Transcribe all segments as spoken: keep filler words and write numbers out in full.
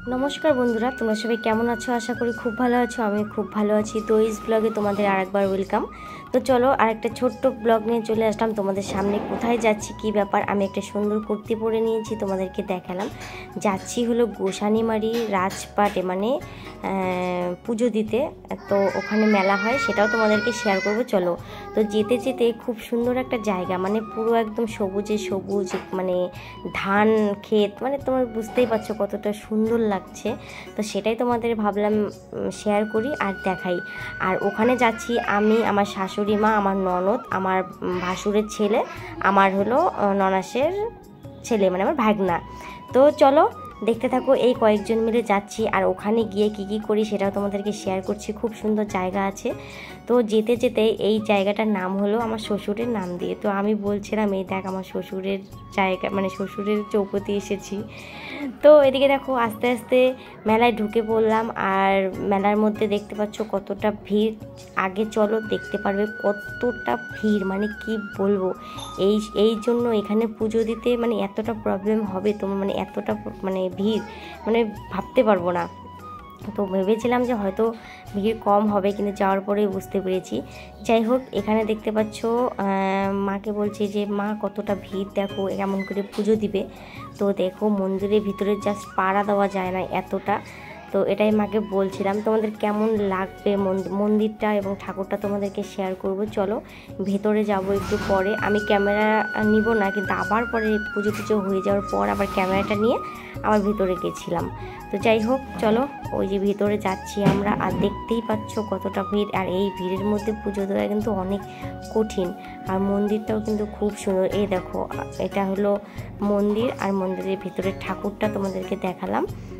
নমস্কার বন্ধুরা, তোমরা সবাই কেমন আছো? আশা করি খুব ভালো আছো। আমি খুব ভালো আছি। তো এই ব্লগে তোমাদের আরেকবার ওয়েলকাম। তো চলো আরেকটা ছোট্ট ব্লগ নিয়ে চলে আসলাম তোমাদের সামনে। কোথায় যাচ্ছি, কি ব্যাপার, আমি একটা সুন্দর কুর্তি পরে নিয়েছি, তোমাদেরকে দেখালাম। যাচ্ছি হলো গোসানিমারি রাজপাটে, মানে পুজো দিতে। তো ওখানে মেলা হয়, সেটাও তোমাদেরকে শেয়ার করব। চলো। তো যেতে যেতে খুব সুন্দর একটা জায়গা, মানে পুরো একদম সবুজে সবুজ, মানে ধান ক্ষেত, মানে তোমরা বুঝতেই পারছো কতটা সুন্দর লাগছে। তো সেটাই তোমাদের ভাবলাম শেয়ার করি আর দেখাই। আর ওখানে যাচ্ছি আমি, আমার শাশুড়ি মা, আমার ননদ, আমার ভাসুরের ছেলে, আমার হলো ননাসের ছেলে, মানে আমার ভাগনা। তো চলো দেখতে থাকো। এই কয়েকজন মিলে যাচ্ছি, আর ওখানে গিয়ে কি কি করি সেটাও তোমাদেরকে শেয়ার করছি। খুব সুন্দর জায়গা আছে। তো যেতে যেতে এই জায়গাটার নাম হলো আমার শ্বশুরের নাম দিয়ে। তো আমি বলছিলাম, এই দেখ আমার শ্বশুরের জায়গা, মানে শ্বশুরের চৌপতি এসেছি। তো এদিকে দেখো আস্তে আস্তে মেলায় ঢুকে পড়লাম। আর মেলার মধ্যে দেখতে পাচ্ছ কতটা ভিড়। আগে চলো দেখতে পারবে কতটা ভিড়, মানে কি বলবো। এই এই জন্য এখানে পুজো দিতে মানে এতটা প্রবলেম হবে তোমার, মানে এতটা মানে ভিড়, মানে ভাবতে পারবো না। তো ভেবেছিলাম যে হয়তো ভিড় কম হবে, কিন্তু যাওয়ার পরেই বুঝতে পেরেছি। যাই হোক, এখানে দেখতে পাচ্ছ মাকে বলছি যে মা কতটা ভিড় দেখো, এমন করে পুজো দিবে। তো দেখো মন্দিরের ভিতরে জাস্ট পাড়া দেওয়া যায় না এতটা। তো এটাই মাকে বলছিলাম। তোমাদের কেমন লাগবে মন্দিরটা এবং ঠাকুরটা তোমাদেরকে শেয়ার করব। চলো ভেতরে যাব একটু পরে। আমি ক্যামেরা নিব না, কিন্তু আবার পরে পুজো টুজো হয়ে যাওয়ার পর আবার ক্যামেরাটা নিয়ে আবার ভিতরে গেছিলাম। তো যাই হোক চলো, ওই যে ভিতরে যাচ্ছি আমরা। আর দেখতেই পাচ্ছ কতটা ভিড়। আর এই ভিড়ের মধ্যে পুজো দেওয়া কিন্তু অনেক কঠিন। আর মন্দিরটাও কিন্তু খুব সুন্দর। এই দেখো এটা হলো মন্দির, আর মন্দিরের ভিতরে ঠাকুরটা তোমাদেরকে দেখালাম।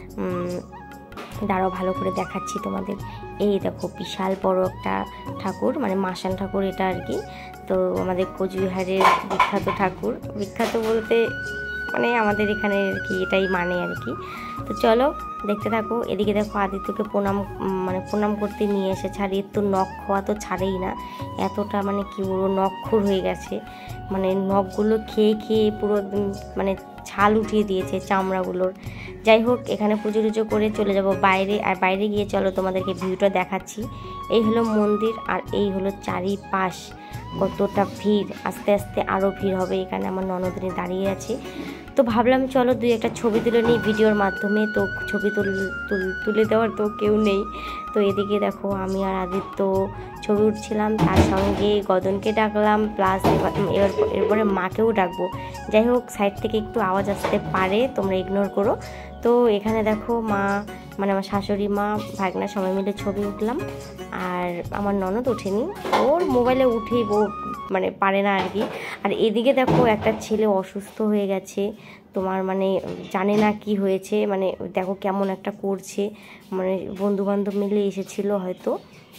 দাঁড়াও ভালো করে দেখাচ্ছি তোমাদের। এই দেখো বিশাল বড় একটা ঠাকুর, মানে মাসান ঠাকুর এটা আর কি। তো আমাদের কোচবিহারের বিখ্যাত ঠাকুর, বিখ্যাত বলতে মানে আমাদের এখানে আর কি এটাই মানে আর কি। তো চলো দেখতে থাকো। এদিকে দেখো আদিত্যকে প্রণাম, মানে প্রণাম করতে নিয়ে এসেছে। আর এর তো নখ খাওয়া তো ছাড়েই না, এতটা মানে কি বলবো নখখোর হয়ে গেছে। মানে নখগুলো খেয়ে খেয়ে পুরো একদম মানে ছাল উঠিয়ে দিয়েছে চামড়াগুলোর। যাই হোক, এখানে পুজো টুজো করে চলে যাব বাইরে। আর বাইরে গিয়ে চলো তোমাদেরকে ভিউটা দেখাচ্ছি। এই হলো মন্দির, আর এই হলো চারিপাশ কতটা ভিড়। আস্তে আস্তে আরও ভিড় হবে। এখানে আমার ননদিনী দাঁড়িয়ে আছে। তো ভাবলাম চলো দুই একটা ছবি তুলে নিই ভিডিওর মাধ্যমে। তো ছবি তুল তুলে দেওয়ার তো কেউ নেই। তো এদিকে দেখো আমি আর আদিত্য ছবি উঠছিলাম, তার সঙ্গে গদনকে ডাকলাম, প্লাস এবার এরপরে মাকেও ডাকবো। যাই হোক, সাইড থেকে একটু আওয়াজ আসতে পারে, তোমরা ইগনোর করো। তো এখানে দেখো মা, মানে আমার শাশুড়ি মা, ভাগনা সবাই মিলে ছবি উঠলাম। আর আমার ননদ ওঠেনি, ওর মোবাইলে উঠেই ও মানে পারে না আর কি। আর এদিকে দেখো একটা ছেলে অসুস্থ হয়ে গেছে তোমার, মানে জানে না কি হয়েছে, মানে দেখো কেমন একটা করছে। মানে বন্ধুবান্ধব মিলে এসেছিলো হয়তো।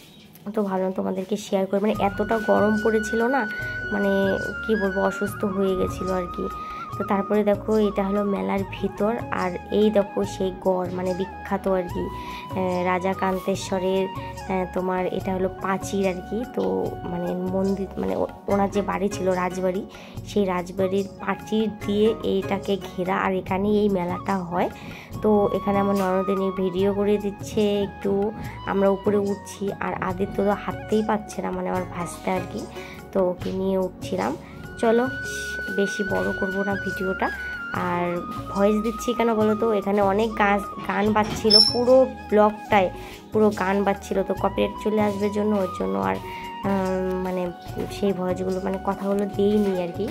তো ভাবলাম তোমাদেরকে শেয়ার করে, মানে এতটা গরম পড়েছিল না, মানে কি বলবো অসুস্থ হয়ে গেছিলো আর কি। তো তারপরে দেখো এটা হলো মেলার ভিতর। আর এই দেখো সেই গড়, মানে বিখ্যাত আর কি রাজা কান্তেশ্বরের তোমার, এটা হলো প্রাচীর আর কি। তো মানে মন্দির, মানে ওনার যে বাড়ি ছিল রাজবাড়ি, সেই রাজবাড়ির প্রাচীর দিয়ে এইটাকে ঘেরা। আর এখানেই এই মেলাটা হয়। তো এখানে আমার ননদিনী ভিডিও করে দিচ্ছে একটু, আমরা উপরে উঠছি। আর আদিত্য তো হাঁটতেই পারছে না, মানে আমার ভাসতে আর কি। তো ওকে নিয়ে উঠছিলাম। চলো বেশি বড় করব না ভিডিওটা। আর ভয়েস দিচ্ছি কেন বলো তো, এখানে অনেক গান গান বাজছিল, পুরো ব্লগটায় পুরো গান বাজছিল। তো কপিরাইট চলে আসবে জন্য, ওর জন্য আর মানে সেই ভয়েসগুলো, মানে কথাগুলো দিইনি আর কি।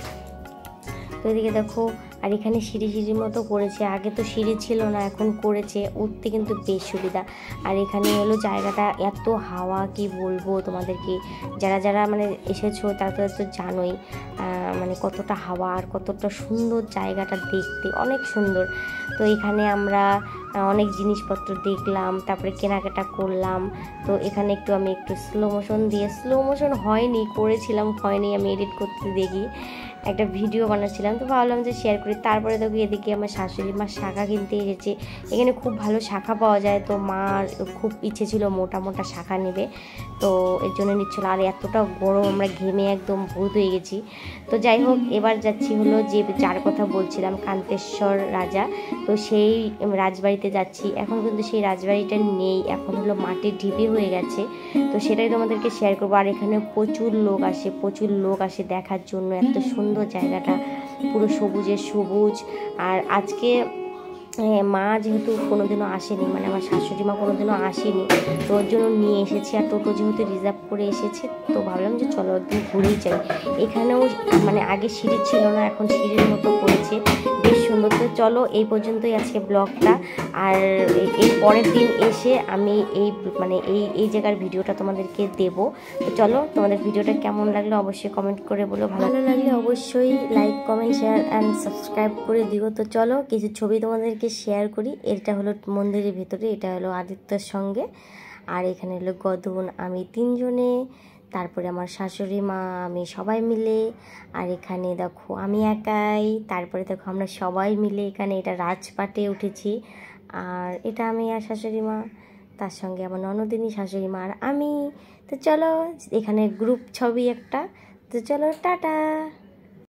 তো এদিকে দেখো, আর এখানে সিঁড়ি সিঁড়ির মতো করেছে। আগে তো সিঁড়ি ছিল না, এখন করেছে। উঠতে কিন্তু বেশ সুবিধা। আর এখানে হলো জায়গাটা এত হাওয়া, কি বলবো তোমাদেরকে। যারা যারা মানে এসেছো তারা তো তো জানোই মানে কতটা হাওয়া আর কতটা সুন্দর জায়গাটা দেখতে, অনেক সুন্দর। তো এখানে আমরা অনেক জিনিসপত্র দেখলাম, তারপরে কেনাকাটা করলাম। তো এখানে একটু আমি একটু স্লো মোশন দিয়ে, স্লো মোশন হয়নি, করেছিলাম হয়নি, আমি এডিট করতে দেখি। একটা ভিডিও বানাচ্ছিলাম, তো ভাবলাম যে শেয়ার করি। তারপরে দেখো এদিকে আমার শাশুড়ি মা শাখা কিনতে এসেছে। এখানে খুব ভালো শাখা পাওয়া যায়, তো মার খুব ইচ্ছে ছিল মোটা মোটা শাখা নেবে, তো এর জন্য নিচ্ছিলো। আর এতটা গরম, আমরা ঘেমে একদম ভূত হয়ে গেছি। তো যাই হোক, এবার যাচ্ছি হলো যে যার কথা বলছিলাম কান্তেশ্বর রাজা, তো সেই রাজবাড়িতে যাচ্ছি। এখন কিন্তু সেই রাজবাড়িটা নেই, এখন হলো মাটির ঢিপি হয়ে গেছে, তো সেটাই তোমাদেরকে শেয়ার করবো। আর এখানে প্রচুর লোক আসে, প্রচুর লোক আসে দেখার জন্য। এত সুন্দর জায়গাটা, পুরো সবুজে সবুজ। আর আজকে মা যেহেতু কোনোদিনও আসেনি, মানে আমার শাশুড়ি মা কোনোদিনও আসেনি, তো ওর জন্য নিয়ে এসেছি। আর টোটো যেহেতু রিজার্ভ করে এসেছে, তো ভাবলাম যে চলো একদিন ঘুরেই যাই। এখানেও মানে আগে সিঁড়ি ছিল না, এখন সিঁড়ির মতো করেছে, বেশ সুন্দর। তো চলো এই পর্যন্তই আজকে ব্লগটা। আর এর পরের দিন এসে আমি এই মানে এই এই জায়গার ভিডিওটা তোমাদেরকে দেবো। তো চলো, তোমাদের ভিডিওটা কেমন লাগলো অবশ্যই কমেন্ট করে বলো। ভালো লাগলে অবশ্যই like comment share and subscribe করে দিও। তো চলো কিছু ছবি তোমাদেরকে শেয়ার করি। এটা হলো মন্দিরের ভেতরে, এটা হলো আদিত্যর সঙ্গে, আর এখানে হলো গদন, আমি তিনজনে, তারপরে আমার শাশুড়ি মা, আমি সবাই মিলে। আর এখানে দেখো আমি একাই, তারপরে দেখো আমরা সবাই মিলে এখানে এটা রাজপাটে উঠেছি। আর এটা আমি আর শাশুড়ি মা, তার সঙ্গে আমার ননদিনী, শাশুড়ি মা আর আমি। তো চলো এখানে গ্রুপ ছবি একটা। তো চলো টাটা।